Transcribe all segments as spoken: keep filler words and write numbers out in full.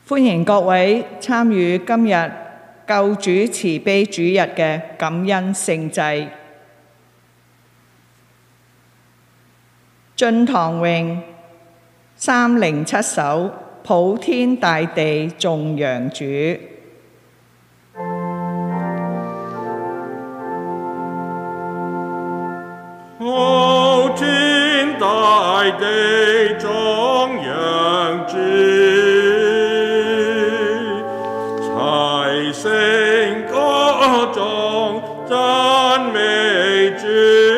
歡迎各位參與今日救主慈悲主日嘅感恩聖祭。進堂詠三零七首，普天大地頌揚主。 普天大地頌揚主，齊聲歌頌讚美主。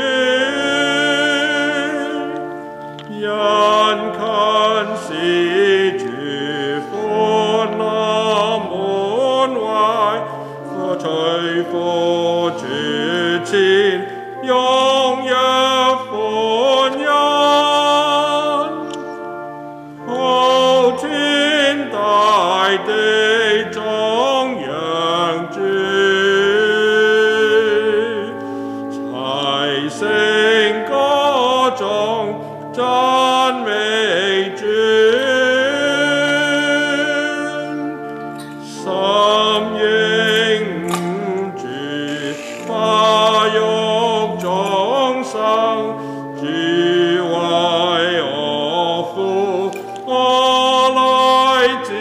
人近視主歡樂滿懷，隨父主前踴躍歡欣。普天大地頌揚主，齊聲歌頌讚美主。心應主發育眾生，主為我父，我來自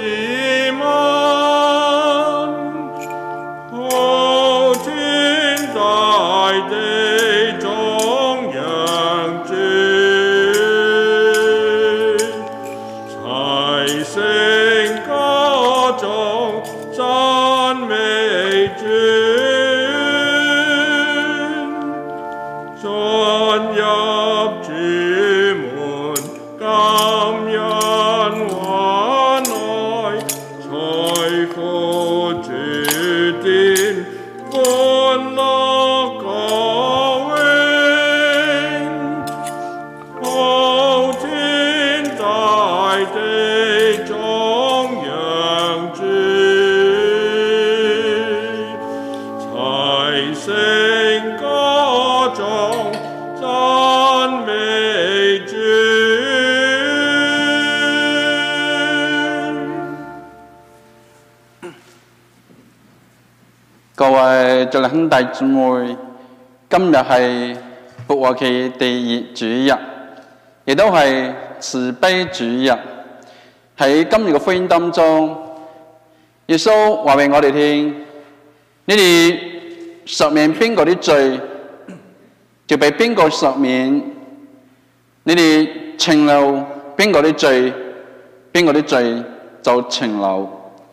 問。普天大地頌揚主，齊聲歌頌讚美主。進入主門，感恩患愛，隨父主殿，歡樂歌詠。普天大地頌揚主，齊聲歌頌讚美主。 各位主內兄弟姊妹，今日係復活期第二主日，亦都係慈悲主日。喺今日嘅福音當中，耶穌話俾我哋聽：你哋赦免邊個啲罪，就俾邊個赦免；你哋情留邊個啲罪，邊個啲罪就情留。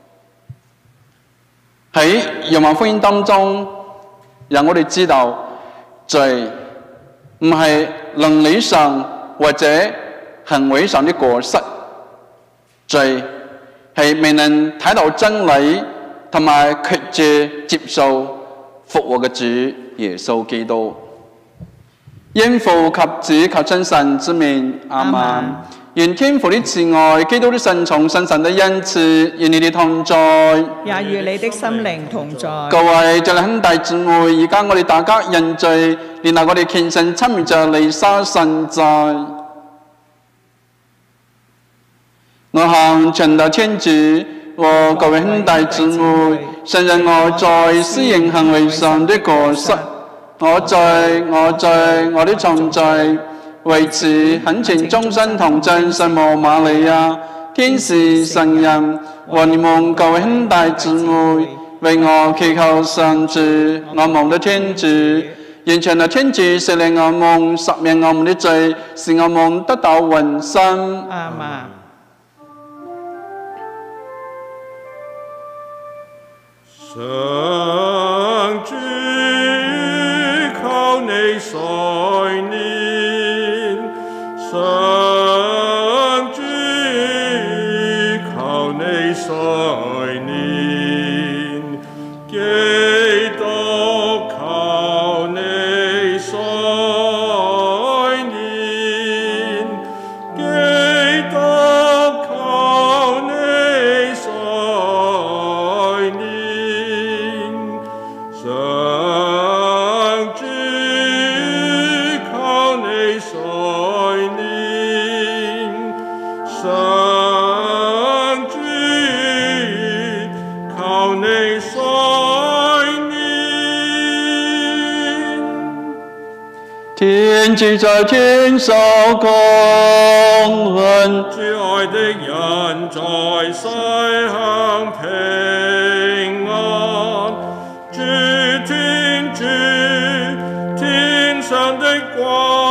喺若望福音當中，讓我哋知道罪唔係倫理上或者行為上的過失，罪係未能睇到真理同埋拒絕接受復活嘅主耶穌基督。因父及子及親神之名，阿們。願天父的慈愛、基督的聖寵、聖神的恩賜，與你哋同在， 也與你的心靈同在。 各位主內兄弟姊妹，而家我哋大家認罪，然後我哋虔誠參與着彌撒聖祭。我向全能天主和各位兄弟姊妹承認我在私刑行為上的過失，我罪我罪我的重罪。為此懇請終身童貞聖母瑪利亞、天使聖人和你們各位兄弟姊妹，為我祈求上主我們的天主，願全能天主赦免我們、赦免我們的罪，使我們得到永生。 阿們。 上主，求你垂憐，上主，求你垂憐，基督，求你垂憐，基督，求你垂憐，上主，求你垂憐，上主， 願主在天受光榮。 主愛的人在世享平安。主天主，天上的君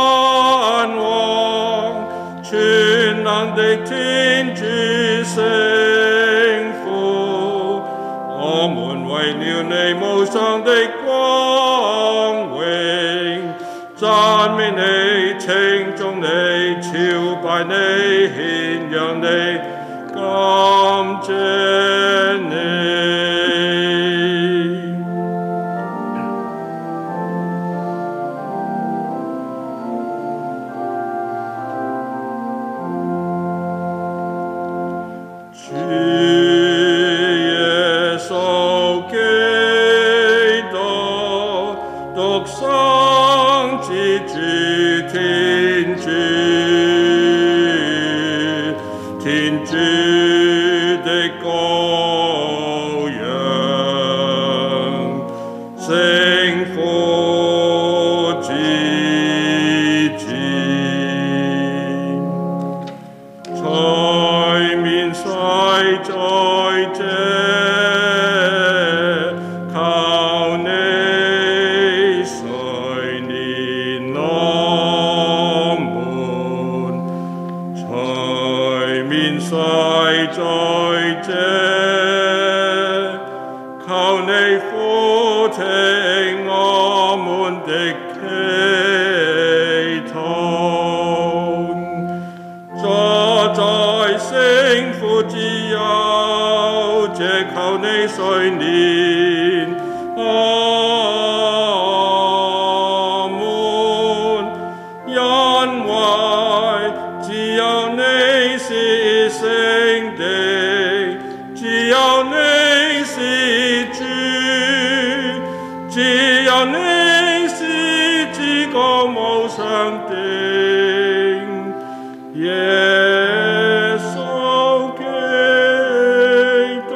王，全能的天主聖父，我們為了你無上的光榮，讚美你，稱頌你，朝拜你，獻揚你，感謝你。主耶穌基督，獨生之主，天主，天主的羔羊，聖父之子，才面世在這，求你垂憐我們，才面世在這，求你俯聽我們的祈禱，坐在聖父之右，這求你垂憐我們，因為只有你是聖的，只有你是主，只有你是至高無上的耶穌基督，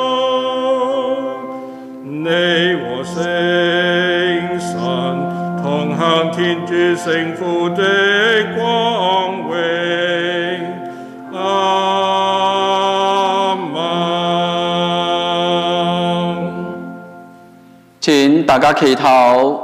你和聖神同享天主聖父的光榮。阿們。 請大家祈禱。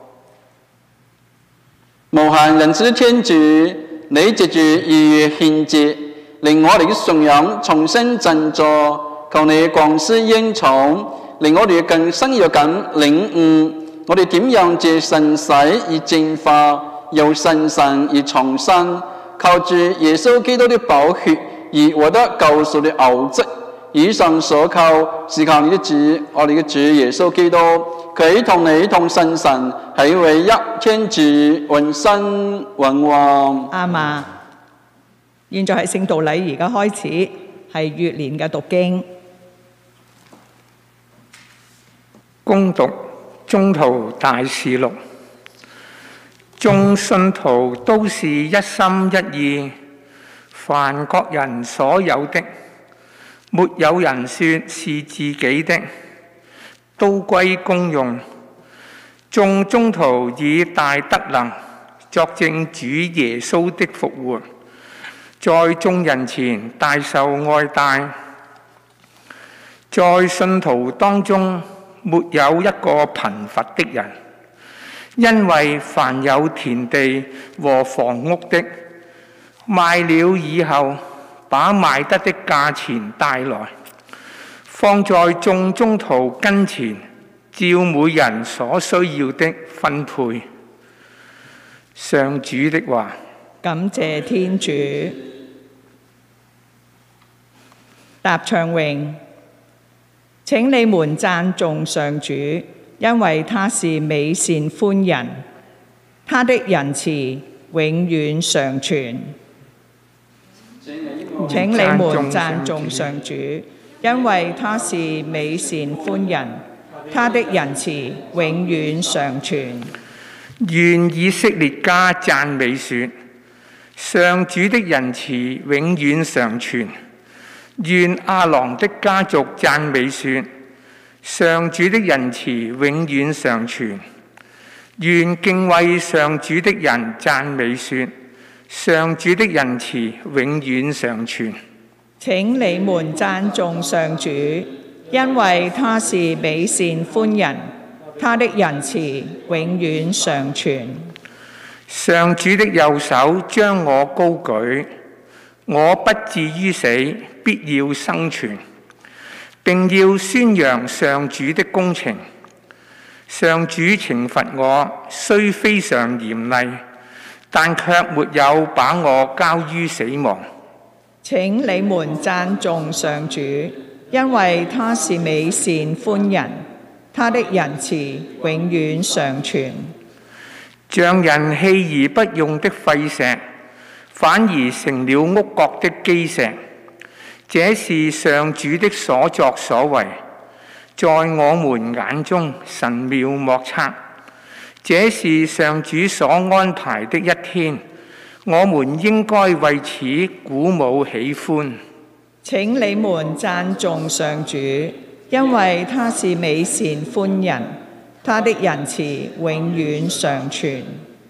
無限仁慈的天主，你藉住二月獻節，令我哋嘅信仰重新振作，求你廣施恩寵，令我哋更深入咁領悟，我哋點樣借神洗而淨化，由神神而重生，靠住耶穌基督的寶血而獲得救贖的奧蹟。以上所求是靠你的主，我哋嘅主耶穌基督，佢同你同聖神係唯一天主，永生永王。 阿們。現在係聖道禮儀嘅開始，係月年嘅讀經。 恭讀宗徒大事錄，眾信徒都是一心一意，凡各人所有的，沒有人說是自己的，都歸公用。眾宗徒以大德能作證主耶穌的復活，在眾人前大受愛戴。在信徒當中沒有一個貧乏的人，因為凡有田地和房屋的，賣了以後，把賣得的價錢帶來，放在眾宗徒跟前，照每人所需要的分配。上主的話。 感謝天主。答唱詠，請你們讚頌上主，因為他是美善寬仁，他的仁慈永遠常存。請你們讚頌上主，因為他是美善寬仁，他的仁慈永遠常存。 願以色列家讚美說，上主的仁慈永遠常存。願亞郎的家族讚美說，上主的仁慈永遠常存。 願敬畏上主的人讚美說：上主的仁慈永遠常存。 請你們讚頌上主，因為他是美善寬仁，他的仁慈永遠常存。 上主的右手將我高舉，我不至於死，必要生存，並要宣揚上主的工程。上主懲罰我，雖非常嚴厲，但卻沒有把我交於死亡。 請你們讚頌上主，因為他是美善寬仁，他的仁慈永遠常存。 像人棄而不用的廢石，反而成了屋角的基石。這是上主的所作所為，在我們眼中神妙莫測。這是上主所安排的一天，我們應該為此鼓舞喜歡。 請你們讚頌上主，因為他是美善寬仁，他的仁慈永遠常存。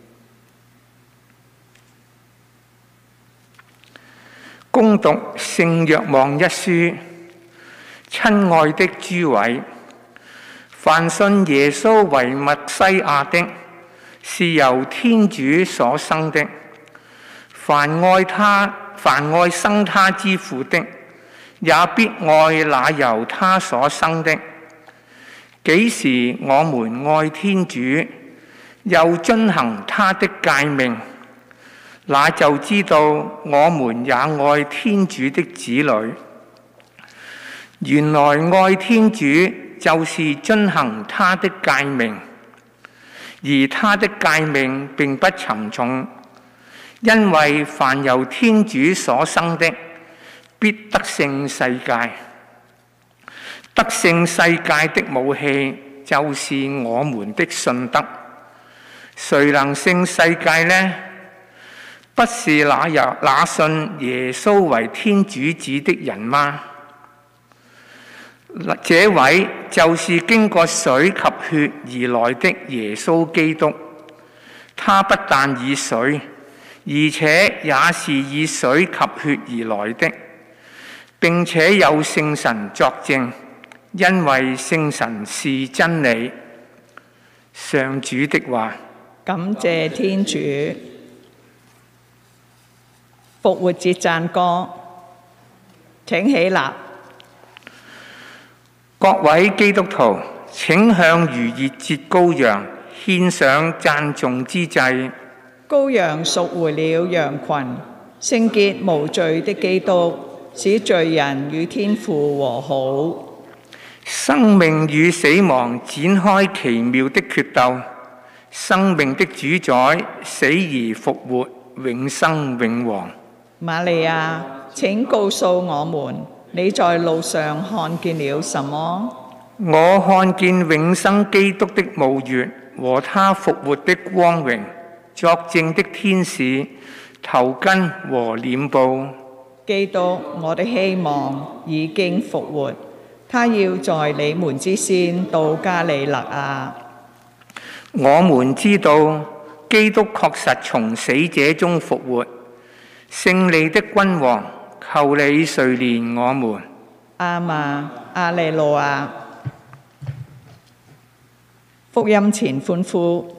恭讀聖若望一書。親愛的諸位，凡信耶穌為默西亞的，是由天主所生的；凡愛他、凡愛生他之父的，也必愛那由他所生的。幾時我們愛天主，又遵行他的誡命，那就知道我們也愛天主的子女。原來愛天主就是遵行他的誡命，而他的誡命並不沉重，因為凡由天主所生的，必得勝世界。得勝世界的武器就是我們的信德。誰能勝世界呢？不是那由那信耶穌為天主子的人嗎？這位就是經過水及血而來的耶穌基督。他不但以水，而且也是以水及血而來的，並且有聖神作證，因為聖神是真理。上主的話。 感謝天主。復活節讚歌，請起立。 各位基督徒，請向逾越節羔羊獻上讚頌之祭。 羔羊贖回了羊群，聖潔無罪的基督，使罪人與天父和好。 生命與死亡展開奇妙的決鬥，生命的主宰死而復活，永生永王。 瑪利亞，請告訴我們，你在路上看見了什麼？ 我看見永生基督的墓穴和他復活的光榮，作證的天使、頭巾和臉布。 基督，我的希望已經復活，他要在你們之先到加里肋亞。 我們知道基督確實從死者中復活，勝利的君王，求你垂憐我們。 阿瑪，阿利路亞。福音前歡呼。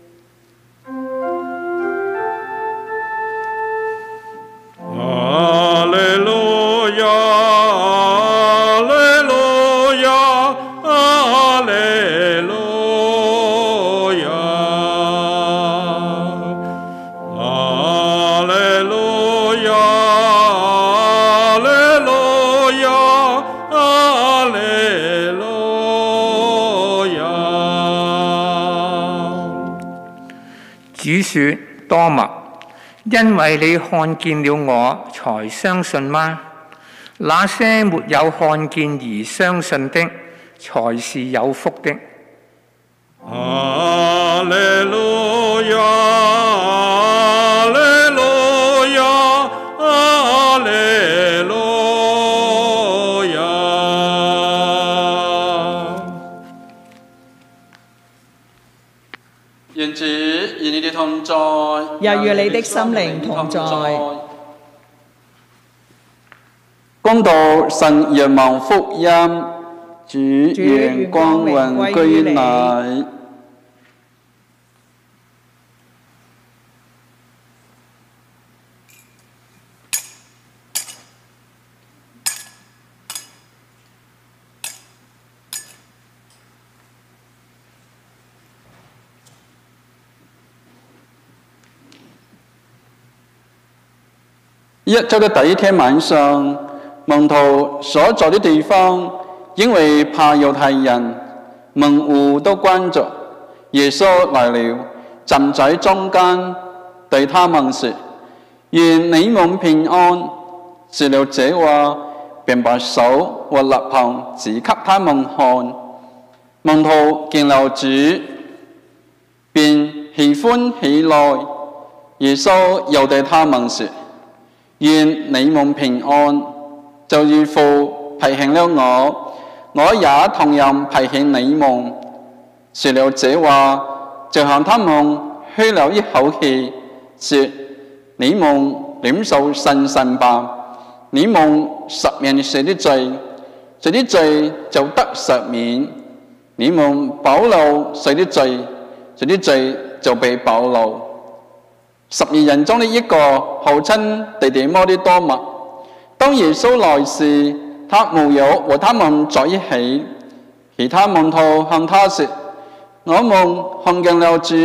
阿利路亞，阿利路亞，阿利路亞，阿利路亞，阿利路亞，阿利路亞。 主說：多默，因為你看見了我，才相信嗎？那些沒有看見而相信的，才是有福的。 阿利路亞，阿利路亞，阿利路亞。 願在， 也與你的心靈同在。 恭讀神若望福音，主願光榮歸於你。一周的第一天晚上，門徒所在的地方，因為怕猶太人，門戶都關着。耶穌來了，站在中間，對他們說：願你們平安。說了這話，便把手和肋旁指給他們看。門徒見了主，便喜歡起來。耶穌又對他們說：願你們平安，就如父派遣了我，我也同樣派遣你們。說了這話，就向他們噓了一口氣，說：你們領受聖神吧。你們赦免誰的罪，誰的罪就得赦免；你們保留誰的罪，誰的罪就被保留。十二人中的一個號稱弟弟摩的多默，當耶穌來時，他沒有和他們在一起。其他門徒向他說：我們看見了主。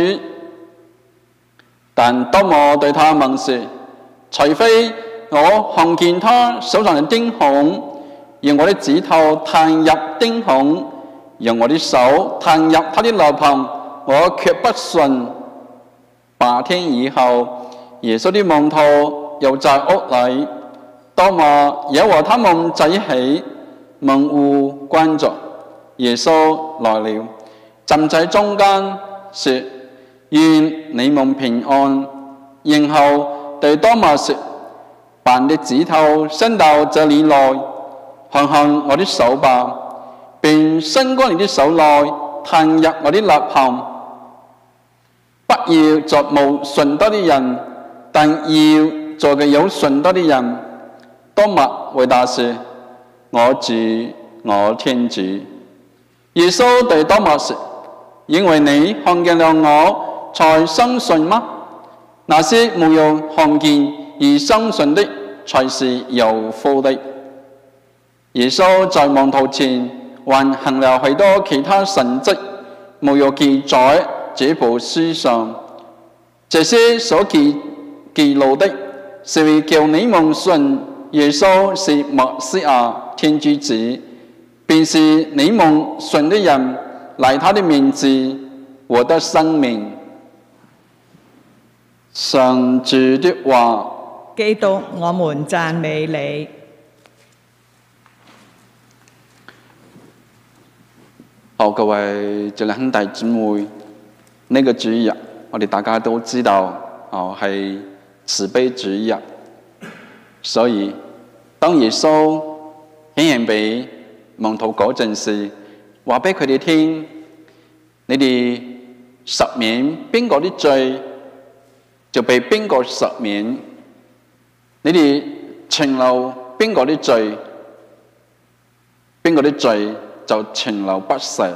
但多默對他們說：除非我看見他手上的釘孔，讓我的指頭探入釘孔，讓我的手探入他的肋旁，我卻不信。八天以後，耶穌的門徒又在屋裏，多默也和他們在一起，門戶關着。耶穌來了，站在中間，說：願你們平安。然後對多默說：把你的指頭伸到這裏來，看看我的手吧，並伸過你的手來，探入我的肋旁。不要做無信德的人，但要做個有信德的人。多默回答說：我主，我天主。耶穌對多默說：因為你看見了我，才相信嗎？那些沒有看見而相信的，才是有福的。耶穌在門徒前還行了許多其他神蹟，沒有記載這部書上。這些所記記錄的，是為叫你們信耶穌是默西亞天主子，便是你們信的人，賴他的名字獲得生命。上主的話。 基督，我們讚美你。 好，各位這兩兄弟姊妹，呢、這個主日我哋大家都知道，哦係慈悲主日，所以當耶穌顯現俾門徒嗰陣時，話俾佢哋聽：你哋赦免邊個啲罪，就被邊個赦免；你哋存留邊個啲罪，邊個啲罪就存留不赦。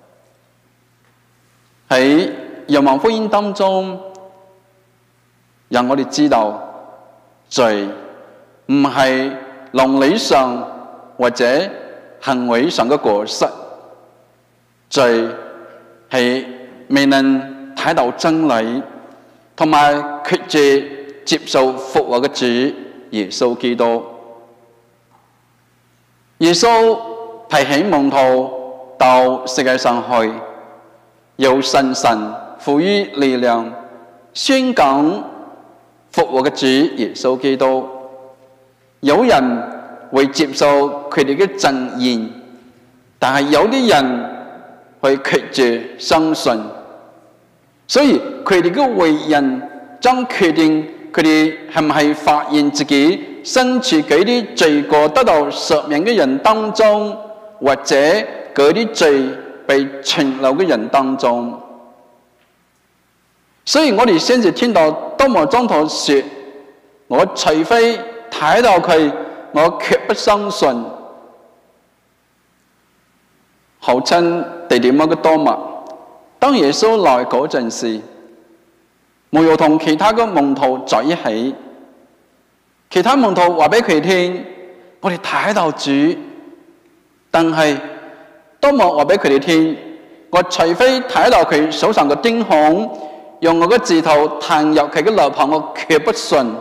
喺若望福音當中，讓我哋知道罪唔係倫理上或者行為上嘅過失，罪係未能睇到真理，同埋拒絕接受復活嘅主耶穌基督。耶穌派遣門徒到世界上去，由聖神賦予力量，宣講復活嘅主耶穌基督。有人會接受佢哋嘅證言，但係有啲人會拒絕相信，所以佢哋嘅為人將決定佢哋係唔係發現自己身處嗰啲罪過得到赦免嘅人當中，或者嗰啲罪被存留嘅人當中。 所以我哋先至聽到多默宗徒說：我除非睇到佢，我決不相信。後親地點嗰個多默，當耶穌來嗰陣時，冇有同其他嘅門徒在一起。其他門徒話俾佢聽：我哋睇到主。但係多默話俾佢哋聽：我除非睇到佢手上嘅釘孔，用我嘅指頭彈入佢嘅肋旁，我決不信。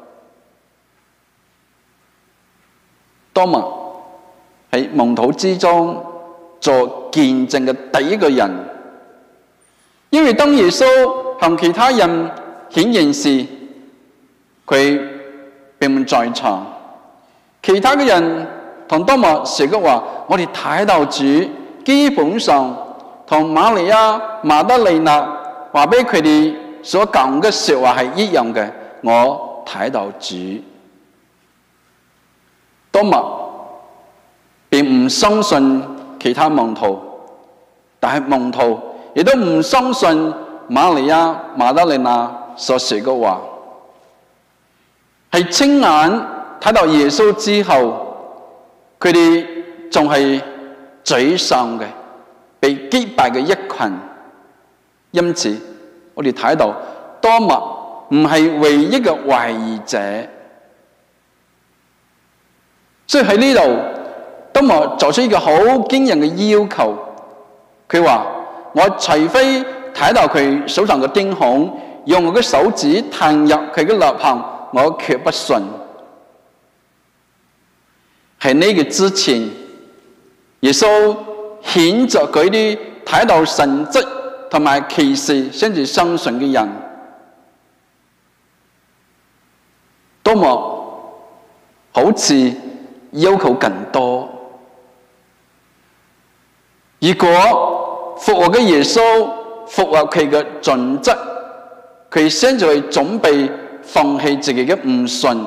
多默喺門徒之中做見證嘅第一個人，因為當耶穌向其他人顯現時，佢並唔在場。其他嘅人同多默說嘅話，我哋睇到主，基本上同瑪利亞、馬德里納話俾佢哋所講嘅說話係一樣嘅。我睇到主。多默並唔相信其他門徒，但係門徒亦都唔相信瑪利亞、馬德里納所說嘅話。係親眼睇到耶穌之後，佢哋仲係沮喪嘅，被擊敗嘅一群。因此，我哋睇到多默唔係唯一嘅懷疑者。所以喺呢度，多默做出一個好驚人嘅要求。佢話：我除非睇到佢手上嘅釘孔，用我嘅手指彈入佢嘅肋旁，我決不信。喺呢個之前，耶穌譴責嗰啲睇到神蹟同埋奇事先至相信嘅人。多默好似要求更多。如果復活嘅耶穌復活佢嘅準則，佢先至會準備放棄自己嘅唔信。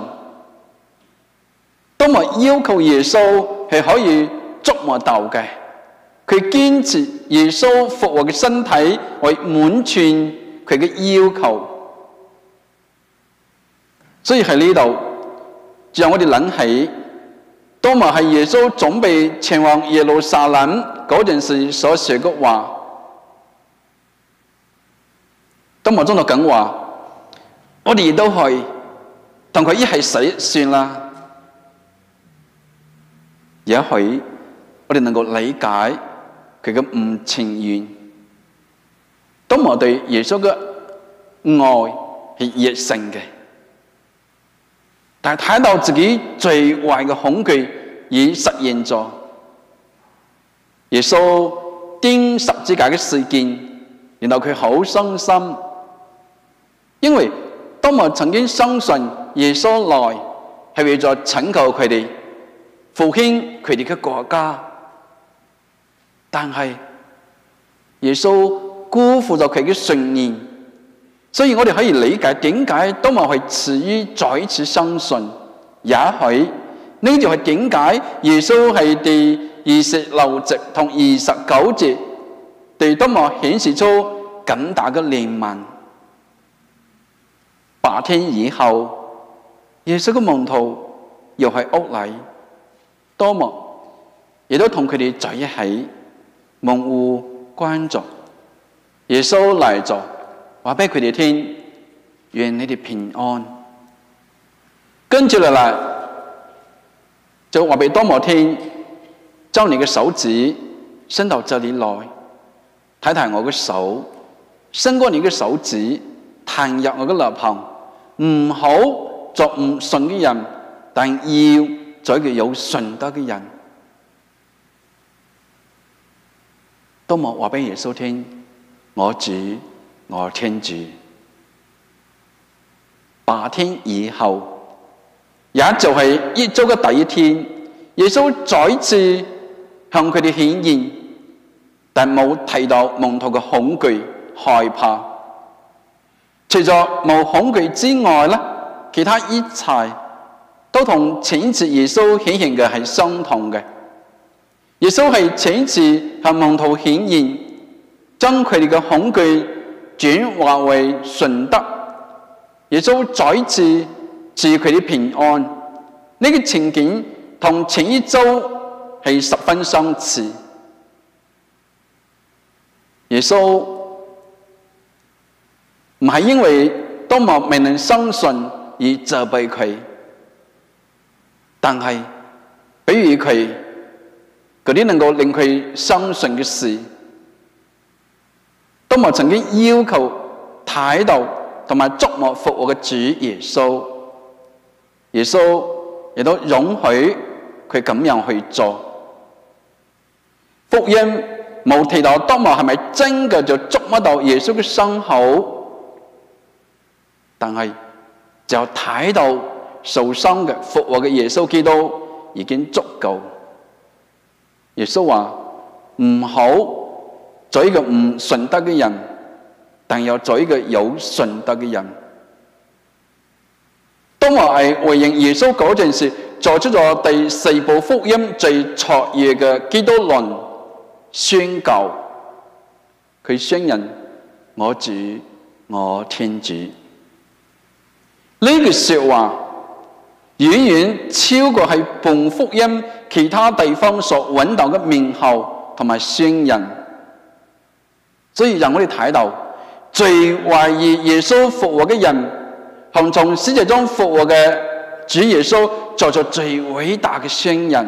多默要求耶穌係可以捉摸到嘅，佢堅持耶穌復活嘅身體為滿全佢嘅要求。所以喺呢度，讓我哋諗起多默係耶穌準備前往耶路撒冷嗰陣時所說嘅話。多默宗徒咁話：我哋亦都去同佢一齊死算啦。也許我哋能夠理解佢嘅唔情願。多默對耶穌嘅愛係熱誠嘅，但係睇到自己最壞嘅恐懼已實現咗。耶穌釘十字架嘅事件，然後佢好傷心，因為多默曾經相信耶穌來係為咗拯救佢哋，復興佢哋嘅國家，但係耶穌辜負咗佢嘅信念，所以我哋可以理解點解多默係遲於再次相信。也許呢就係點解耶穌係第二十六節同二十九節對多默顯示出咁大嘅憐憫。八天以後，耶穌嘅門徒又喺屋裏，多默亦都同佢哋在一起，門戶關咗。耶穌嚟咗，話俾佢哋聽：願你哋平安。跟住落嚟就話俾多默聽：將你嘅手指伸到這裏來，睇睇我嘅手，伸過你嘅手指，彈入我嘅肋旁。唔好做唔信嘅人，但要做一個有信德嘅人。多默話俾耶穌聽：我主，我天主。八天以後，也就係一周嘅第一天，耶穌再次向佢哋顯現，但冇提到門徒嘅恐懼、害怕。除咗冇恐懼之外咧，其他一切都同前次耶穌顯現嘅係相同嘅。耶穌係前次向門徒顯現，將佢哋嘅恐懼轉化為順德，耶穌再次賜佢啲平安。呢、這個情景同前一周係十分相似。耶穌唔係因為多默未能相信而責備佢，但係比如佢嗰啲能夠令佢相信嘅事，多默曾經要求睇到同埋觸摸復活嘅主耶穌，耶穌亦都容許佢咁樣去做。福音冇提到多默係咪真嘅就觸摸到耶穌嘅傷口，但係就睇到受傷嘅復活嘅耶穌基督已經足夠。耶穌話唔好做一個唔順德嘅人，但又做一個有順德嘅人。多默係回應耶穌嗰陣時，做出咗第四部福音最卓越嘅基督論宣告。佢宣認我主我天主。呢句說話遠遠超過係本福音其他地方所揾到嘅名號同埋宣認，所以讓我哋睇到最懷疑耶穌復活嘅人，同從死者中復活嘅主耶穌做咗最偉大嘅宣認。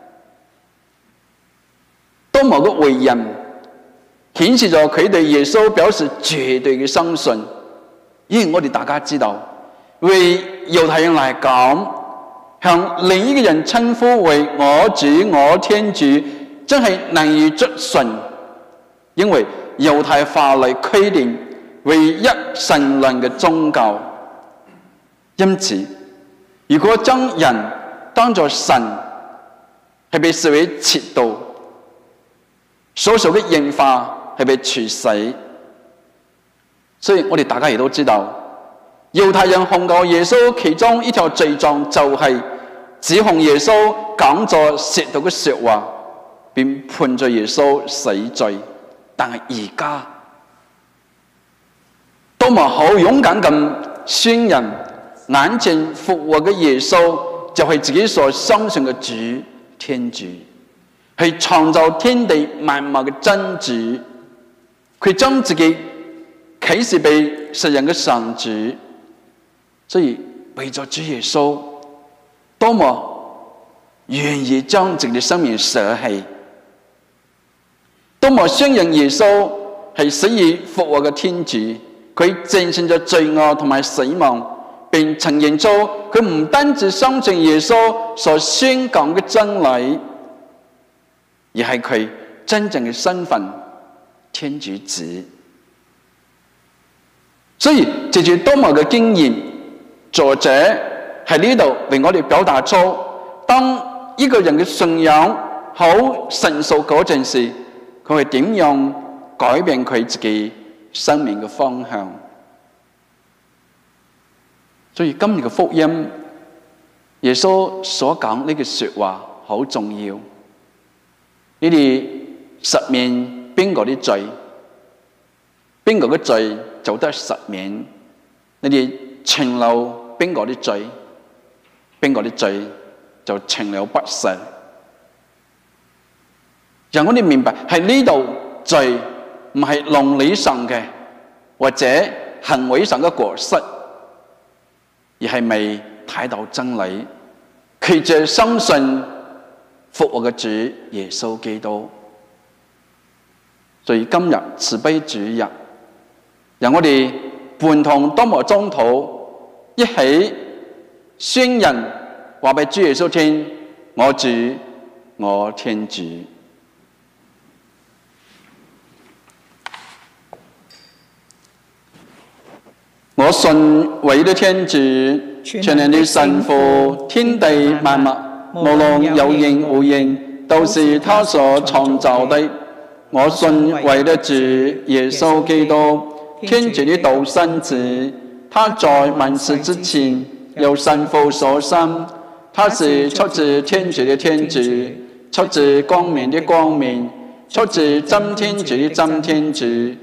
多默嘅回應顯示咗佢對耶穌表示絕對嘅相信，因為我哋大家知道，為猶太人嚟講，向另一個人稱呼為我主我天主，真係難以置信，因為猶太法律規定唯一神論嘅宗教。因此，如果將人當作神，係被視為邪道，所受嘅刑罰係被處死。所以我哋大家亦都知道，猶太人控告耶穌其中一條罪狀就係指控耶穌講咗褻瀆嘅說話，並判咗耶穌死罪。但係而家多默好勇敢咁宣認，眼前復活嘅耶穌就係自己所相信嘅主天主，係創造天地萬物嘅真主。佢將自己啟示俾世人嘅神主，所以為咗主耶穌，多默願意將自己嘅生命捨棄。多默宣認耶穌係死而復活嘅天主，佢戰勝咗罪惡同埋死亡，並承認咗佢唔單止相信耶穌所宣講嘅真理，而係佢真正嘅身份，天主子。所以藉住多默嘅經驗，作者喺呢度為我哋表達出，當一個人嘅信仰好成熟嗰陣時，佢係點樣改變佢自己生命嘅方向。所以今日嘅福音，耶穌所講呢句說話好重要。你哋赦免邊個啲罪，邊個嘅罪就得赦免；你哋存留邊個啲罪，邊個啲罪就存留不赦。讓我哋明白，喺呢度罪唔係倫理上嘅或者行為上嘅過失，而係未睇到真理，拒絕相信復活嘅主耶穌基督。所以今日慈悲主日，讓我哋伴同多默宗徒一起宣認，話俾主耶穌聽：我主，我天主。我信唯一的天主，全能的神父，天地萬物，無論有形無形，都是他所創造的。我信唯一的主耶穌基督，天主的獨生子，他在萬世之前由神父所生，他是出自天主的天主，出自光明的光明，出自真天主的真天主。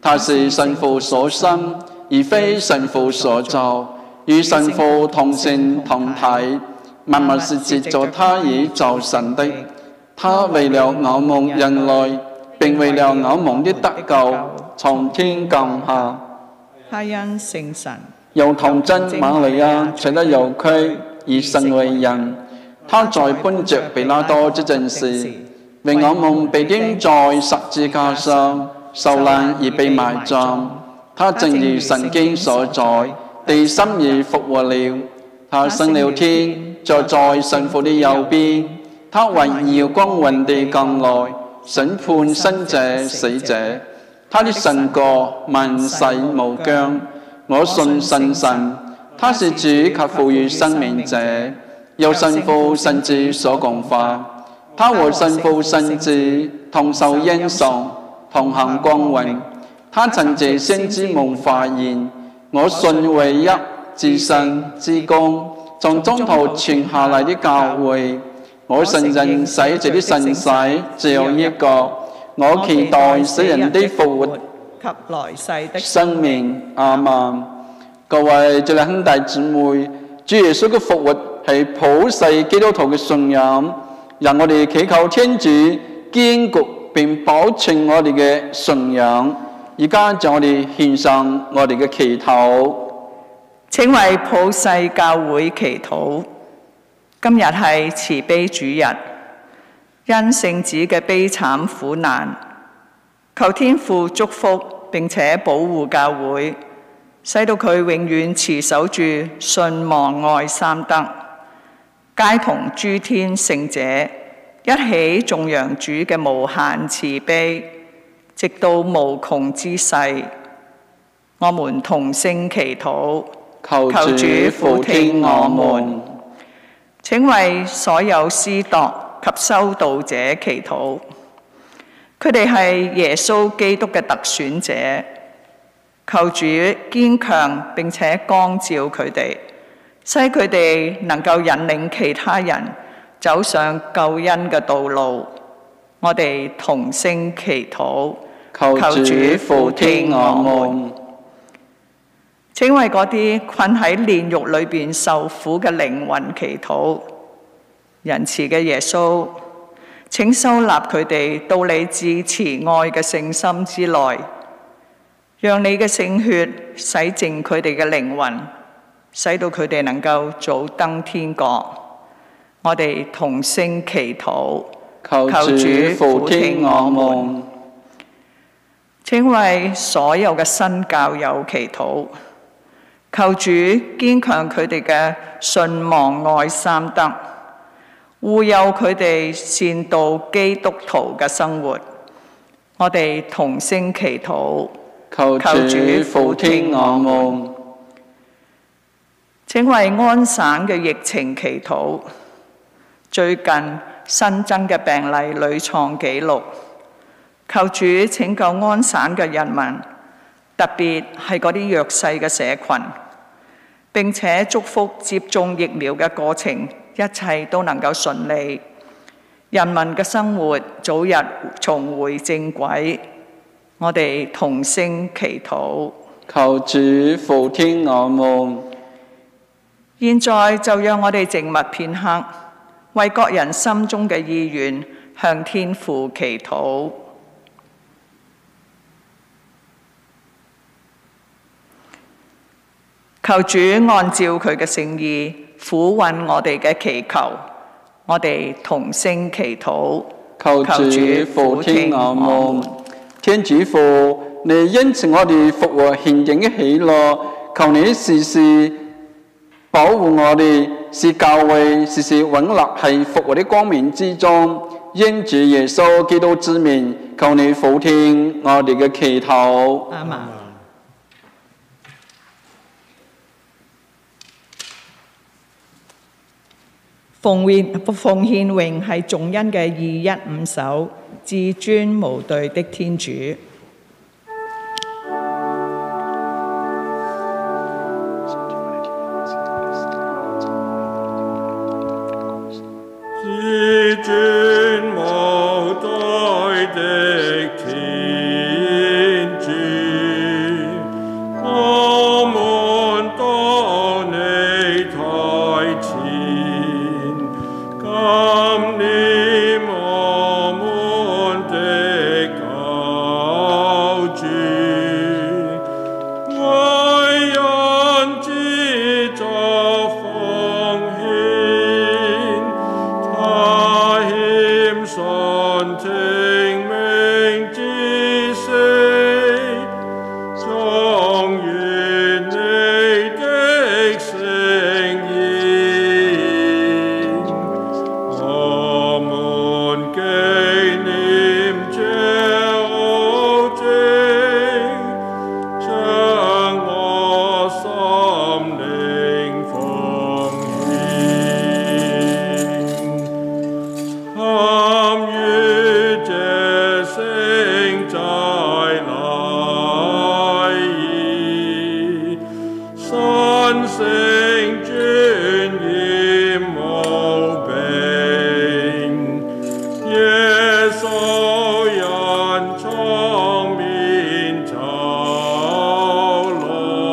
他是神父所生，而非神父所造，與神父同性同體，萬物是藉着他而造成的。他為了我們人類，並為了我們的得救，從天降下。 他因聖神又童真瑪利亞取得有軀而成為人。他在本着彼拉多這陣時，為我們被釘在十字架上，受難而被埋葬。他正如神經所在，地心而復活了。他升了天，坐在神父的右邊。他榮耀光榮地降來，審判生者死者。他的神國萬世無疆。我信神神，他是主及賦予生命者，由神父神子所共發。他和神父神子同受恩寵，同行光榮。他曾借先知夢發言：我信唯一至聖至公，從中途傳下來的教會。我信人洗者的聖洗只有一個，我期待死人的復活及來世的生命。阿們。各位這兩兄弟姊妹，主耶穌嘅復活係普世基督徒嘅信仰，讓我哋祈求天主堅固並保存我哋嘅信仰。而家就我哋獻上我哋嘅祈禱。 請為普世教會祈禱。今日係慈悲主日，因聖子嘅悲慘苦難，求天父祝福並且保護教會，使到佢永遠持守住信望愛三德，皆同諸天聖者一起頌揚主嘅無限慈悲，直到無窮之世。我們同聲祈禱， 求主俯聽我們。 請為所有司鐸及修道者祈禱，佢哋係耶穌基督嘅特選者，求主堅強並且光照佢哋，使佢哋能夠引領其他人走上救恩嘅道路。我哋同聲祈禱， 求主俯聽我們。 請為嗰啲困喺煉獄裏邊受苦嘅靈魂祈禱，仁慈嘅耶穌，請收納佢哋到你至慈愛嘅聖心之內，讓你嘅聖血洗淨佢哋嘅靈魂，使到佢哋能夠早登天國。我哋同聲祈禱， 求主俯聽我們。 請為所有嘅新教友祈禱。求主堅強佢哋嘅信望愛三德，護佑佢哋善道基督徒嘅生活。我哋同聲祈禱， 求主俯聽我們。 請為安省嘅疫情祈禱。最近新增嘅病例屢創紀錄，求主拯救安省嘅人民，特別係嗰啲弱勢嘅社群，並且祝福接種疫苗嘅過程，一切都能夠順利，人民嘅生活早日重回正軌。我哋同聲祈禱， 求主俯聽我們。 現在就讓我哋靜默片刻，為各人心中嘅意願向天父祈禱。求主按照佢嘅聖意俯允我哋嘅祈求，我哋同聲祈禱。 求主俯聽我們。天主父，你因此我哋復活獻迎嘅喜樂，求你時時保護我哋，使教會時時穩立喺復活的光明之中。因主耶穌基督之名，求你俯聽我哋嘅祈禱。 阿們。奉獻奉獻詠係頌恩嘅二一五首，至尊無對的天主。 至尊無對的天主。 念我們的救主，為人之作奉獻，他謙遜聽命之聲，狀元你的誠意。我們紀念這奧蹟，將我心靈奉獻，參與這聖祭禮儀，神聖尊嚴無比。耶穌人從面走來，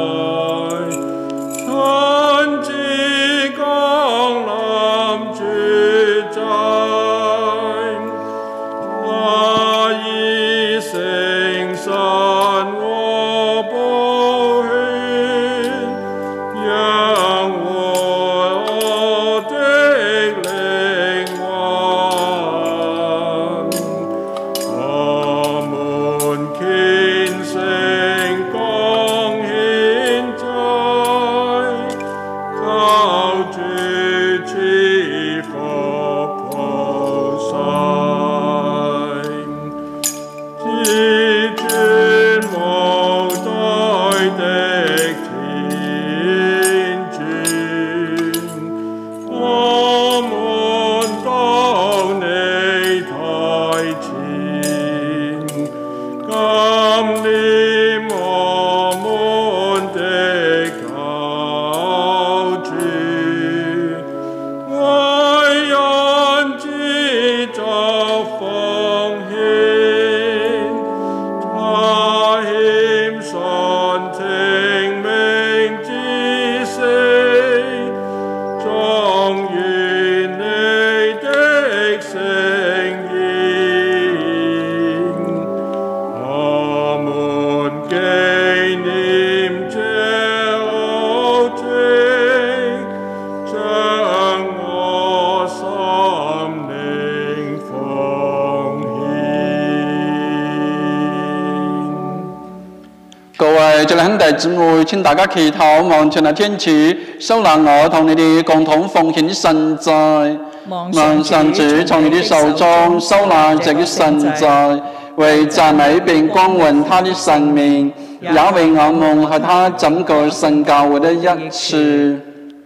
親自降臨主祭，他以聖神和寶血，養活我的靈魂。我們虔誠恭獻祭，求主賜福普世。至尊無對的天主，我們到你台前，感念我們的救主，為人之作奉獻，他謙遜聽命之聲，狀元你的誠意。我們紀念這奧蹟，將我心靈奉獻。 各位這裡兄弟姊妹，請大家祈禱，望全能天主收納我同你哋共同奉獻的聖祭， 望望上主從你的手中收納這個聖祭，為讚美並光榮他的聖名，也為我們和他整個聖教會的一致。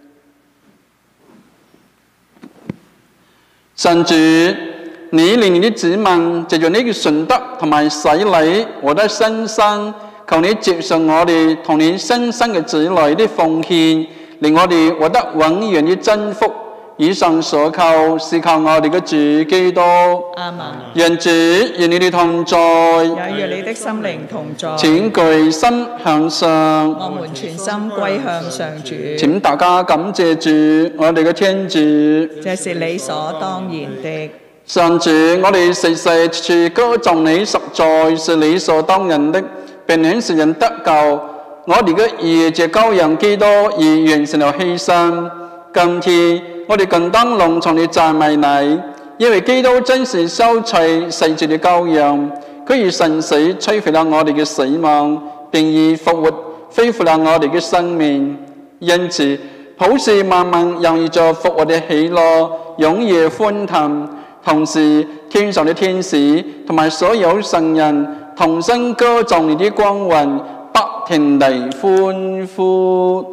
神主，你令你的子民藉着呢個信德同埋洗禮獲得新生，求你接受我哋同你新生嘅子女的奉獻，令我哋獲得永遠的真福。以上所求是靠我哋嘅主基督。 阿們。 願主與你哋同在， 也與你的心靈同在。 請具心向上。 我們全心歸向上主。 請大家感謝主，我哋嘅天主。 這是理所當然的。 上主，我哋時時處處歌頌你，實在是理所當然的，並且使人得救。我哋嘅義藉羔羊基督而完成了犧牲。今天我哋更當隆重地讚美你，因為基督真是消除世罪的羔羊，佢以神死摧毀了我哋嘅死亡，並以復活恢復了我哋嘅生命。因此，普世萬民洋溢着復活的喜樂，踴躍歡騰。同時，天上的天使同埋所有聖人同聲歌頌你的光榮，不停地歡呼。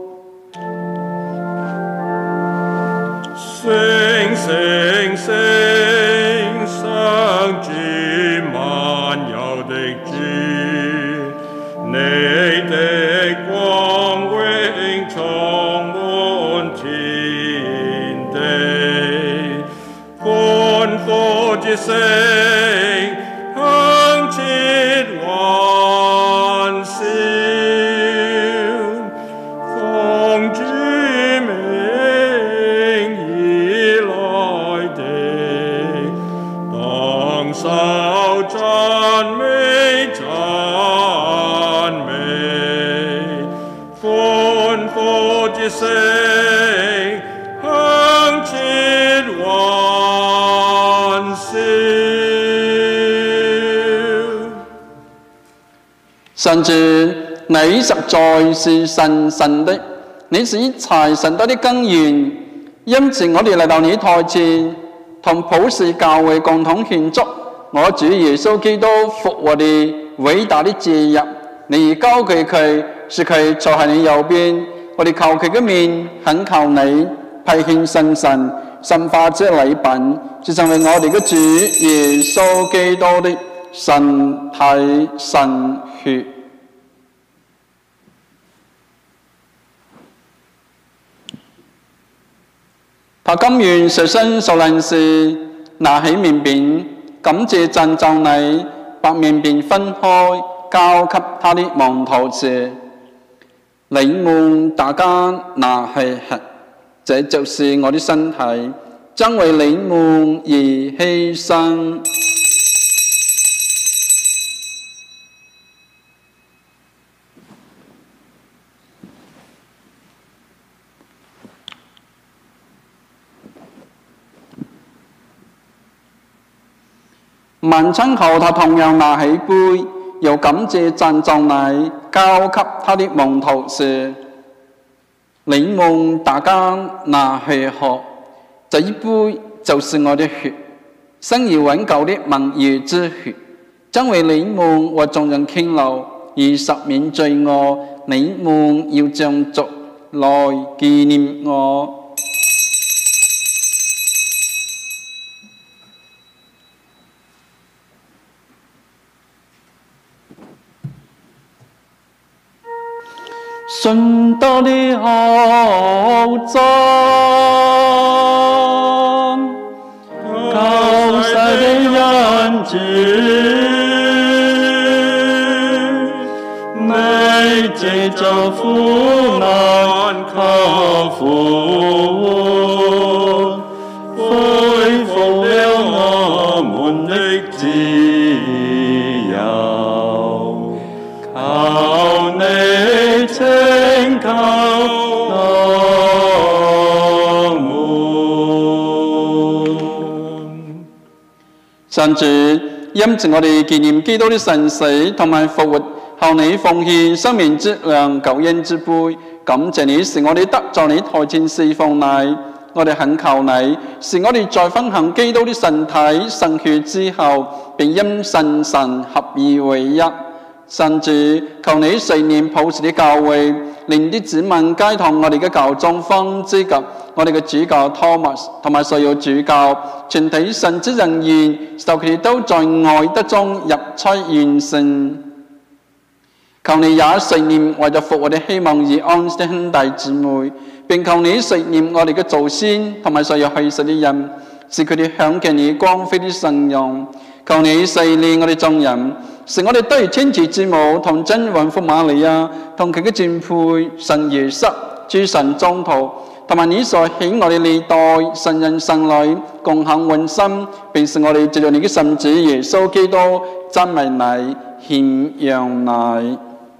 聖聖聖，上主萬有的主，你的光榮充滿天地，歡呼之聲響徹雲霄，奉主名以來的讚美讚美，歡呼之聲響徹雲霄。 上主，你實在是神神的，你是一切神德的根源。因此我哋嚟到你台前，同普世教會共同慶祝我主耶穌基督復活的偉大的節日。你交給佢，使佢坐喺你右邊。我哋求佢嘅面，懇求你派遣聖神，神化這禮品，是成為我哋嘅主耶穌基督的身體神血。他甘願捨身受難時，拿起麵餅，感謝讚頌你，把麵餅分開，交給他的門徒說：你們大家拿去吃，這就是我的身體，將為你們而犧牲。晚餐後，他同樣拿起杯，又感謝讚頌你，交給他的門徒說：你們大家拿去喝，這一杯就是我的血，生而永久的盟約之血，將為你們和眾人傾流，而赦免罪惡。你們要這樣做來紀念我。順道的後裔，救世的恩主，你藉着苦難克服，恢復了我們的自由，靠你拯救我們。神主，因此我哋紀念基督的神死同埋復活，後你奉獻生命之糧救恩之杯，感謝你使我哋得在你台前侍奉你。我哋懇求你，使我哋在分享基督的身體聖血之後，並因神神合而為一。神主，求你垂念普世的教會，令啲子民皆同我哋嘅教宗方之及我哋嘅主教 Thomas 同埋所有主教全體神職人員，受佢哋都在愛德中入催完成。求你也垂念為咗復活的希望而安息的兄弟姊妹，並求你垂念我哋嘅祖先同埋所有去世的人，使佢哋享見你光輝的神容。求你垂念我哋眾人，使我哋得以天主之母同真雲福瑪利亞同佢嘅尊配神耶穌諸神宗徒，同埋你所喜愛嘅歷代神人神女共享永生，並使我哋藉着你嘅聖子耶穌基督讚美你獻揚你。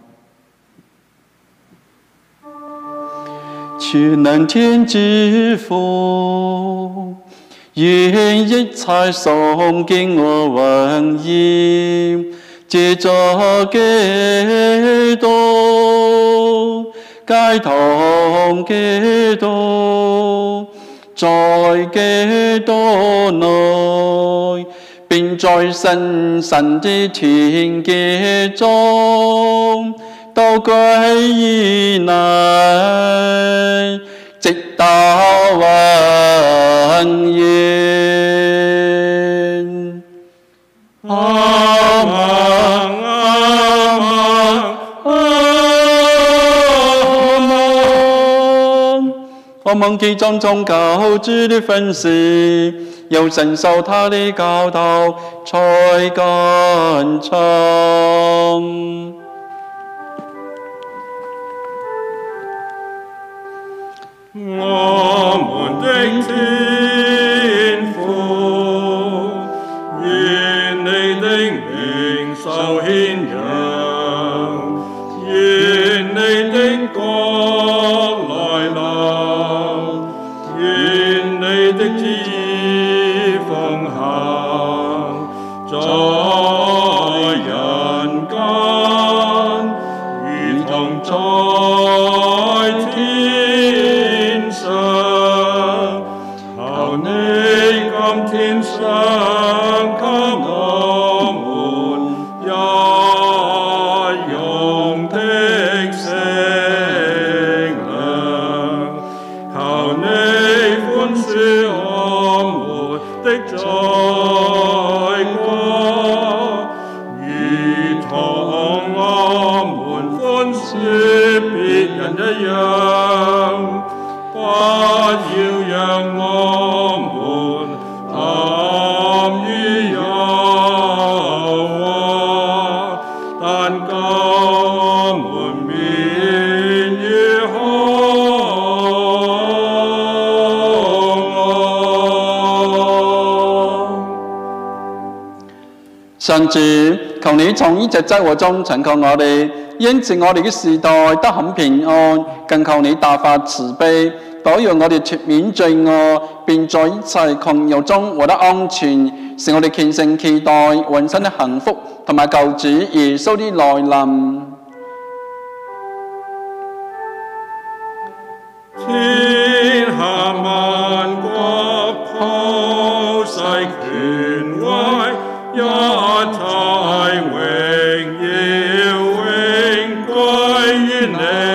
全能天之父，願一切崇敬和榮耀，藉着基督，皆同基督，在基督內，並在聖神的團結中，都歸於你，直到永遠。阿們，阿們，阿們。我們既尊重救主的訓示，又承受他的教導，才跟從。 我們的天父，願你的在人間，如同在天上。求你今天賞給我們一用的聖糧，求你寬恕我們的罪過，如同我們寬恕別人一樣，不要讓我們陷於誘惑，但救我們免於兇惡。 上主，求你從呢隻災禍中拯救我哋，因此我哋嘅時代得享平安，更求你大發慈悲，保佑我哋脫免罪惡，並在一切困擾中獲得安全，使我哋虔誠期待永生的幸福同埋救主耶穌的來臨。 天下萬國普世權威，一切榮耀永歸於你。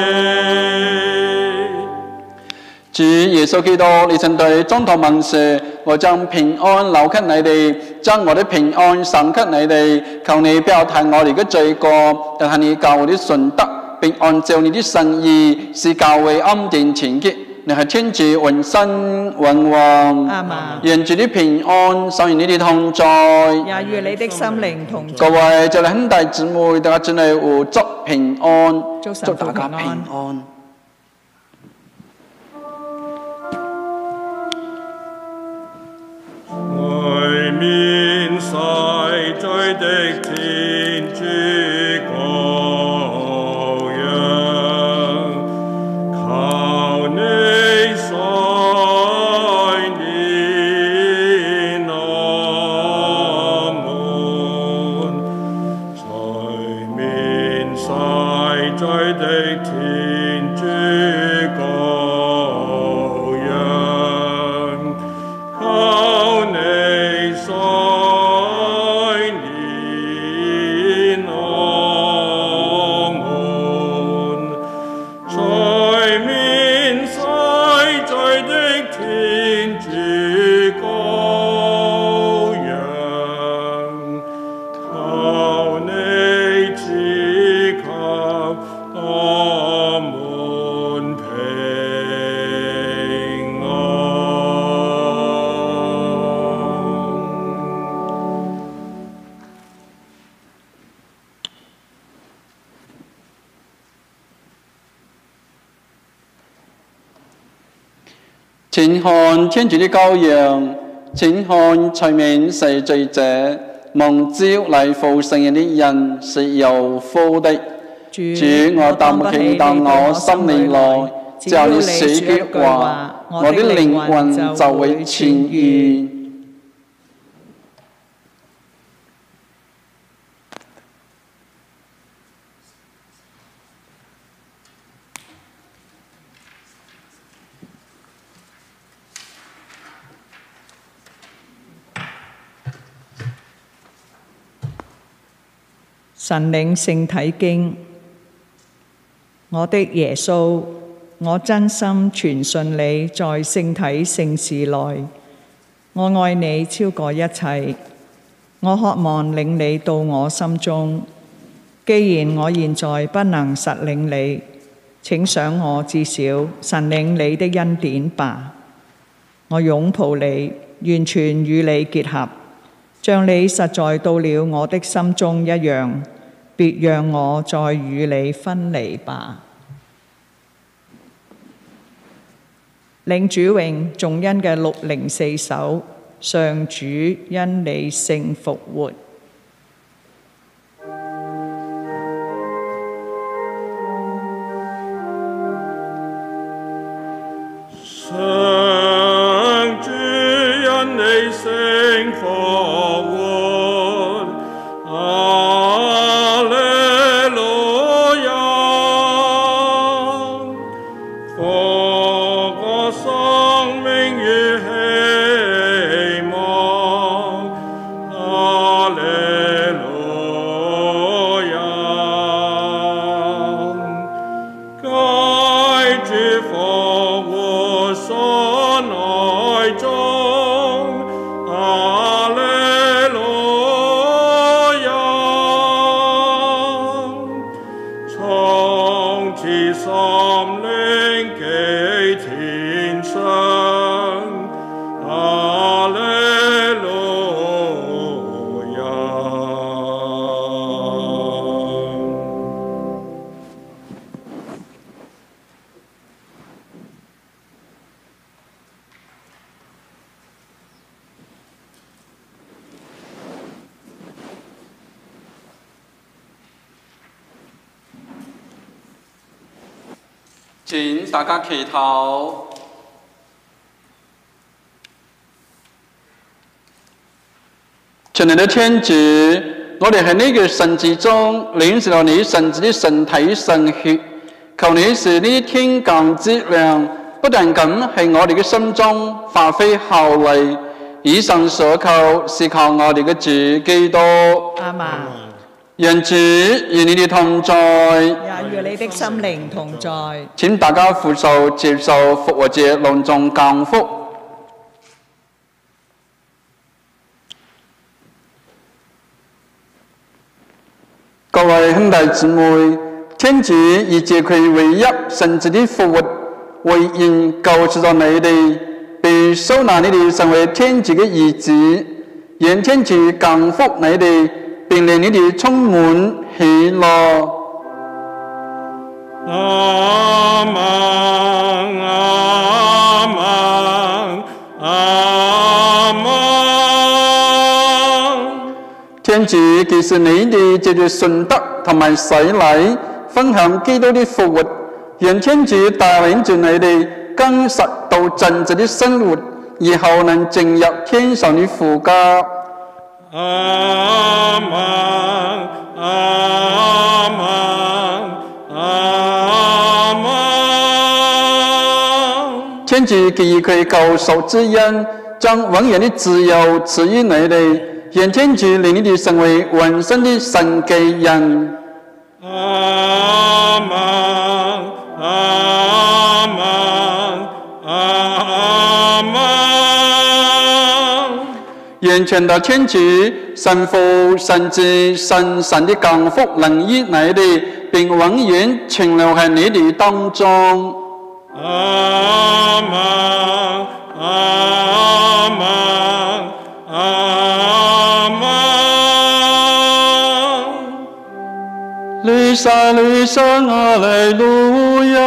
主耶穌基督，你曾對宗徒們說：我將平安留給你哋，將我的平安賞給你哋。求你不要睇我哋嘅罪過，但係你教會的信德，並按照你的聖意，使教會安定團結。你係天主永生永王。 阿們。 願主的平安常與你哋同在， 也與你的心靈同在。 各位就嚟兄弟姊妹，大家祝你互祝平安， 祝神父大家平安平安。 外面世罪的天主羔羊，求你垂憐我們，除免世罪的天主羔羊，求你垂憐我們，除免世罪的天主羔羊，求你賜給我們平安。 請看天主的羔羊，請看除免世罪者，蒙召嚟赴聖宴的人是有福的。 主， 主，我擔不起，但我心裡來，只要你說句話，我的靈魂就會痊癒。 神領聖體經。我的耶穌，我真心傳信你在聖體聖事內，我愛你超過一切，我渴望領你到我心中。既然我現在不能實領你，請賞我至少神領你的恩典吧。我擁抱你，完全與你結合，像你實在到了我的心中一樣，別讓我再與你分離吧。領主榮頌恩嘅六零四首，上主因你聖復活。 上主因你聖復活。哈利路亞，復活生命與希望。哈利路亞，該主復活所內中。哈利路亞，從此心靈寄天上。哈利路亞。 請大家祈禱。親愛的天主，我哋喺呢個神子中領受了你神子的身體神血，求你使呢天降之量不但咁喺我哋嘅心中發揮效力，以上所求是靠我哋嘅主基督。 阿們。 願主與你哋同在， 也與你的心靈同在。 請大家扶手接受復活節隆重降福。各位兄弟姊妹，天主以借佢唯一神子的復活為應救贖咗你哋，並收納你哋成為天主嘅兒子，願天主降福你哋，並令你哋充滿喜樂。 阿們，阿們，阿們。 天主既是你哋藉住信德同埋洗禮，分享基督的復活，讓天主帶領住你哋更實到正直的生活，以後能進入天上的父家。 阿們，阿們，阿們。 天主既以佢救贖之恩，將永遠的自由賜予你哋，讓天主令你哋成為永生的神嘅人。 阿們，阿們，阿們。 願全能天主、神父、神子、神神的降福能於你哋，並永遠存留喺你哋當中。 阿們，阿們，阿們。 lysa lysa alleluia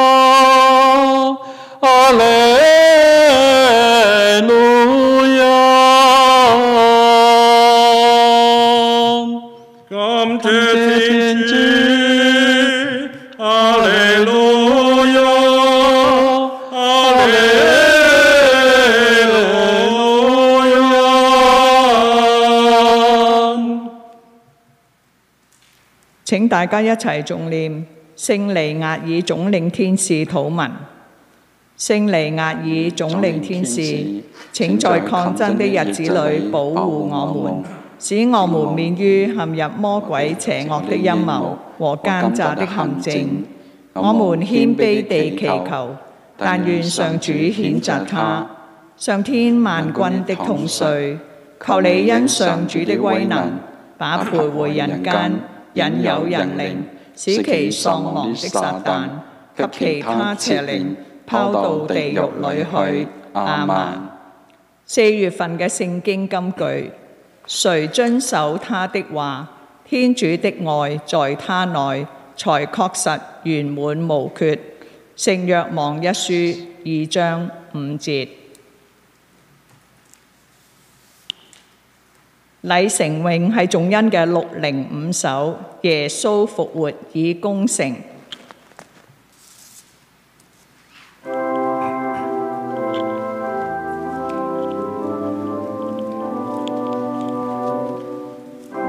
alleluia。 感謝天主，阿利路亞，阿利路亞。 請大家一齊誦念聖彌額爾總領天使禱文。聖彌額爾總領天使，請在抗爭的日子裏保護我們，使我們免於陷入魔鬼邪惡的陰謀和奸詐的陷阱。我們謙卑地祈求，但願上主譴責他。上天萬軍的統帥，求你因上主的威能，把徘徊人間、引誘人靈、使其喪亡的撒旦及其他邪靈拋到地獄裏去。阿們。四月份嘅聖經金句：誰遵守他的話，天主的愛在他內，才確實圓滿無缺。聖若望一書二章五節。禮成詠係頌恩嘅六零五首，耶穌復活已功成。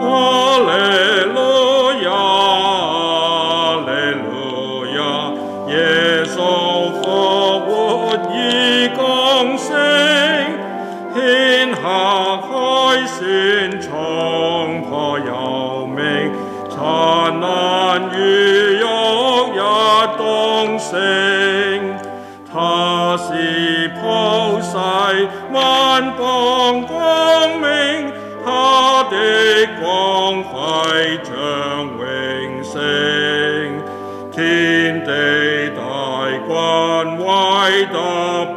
哈利路亞，哈利路亞，耶穌復活已降升，顯赫凱旋，衝破幽冥，燦爛如玉日東升。他是普世萬邦光明，他的光輝像永星，天地大君偉德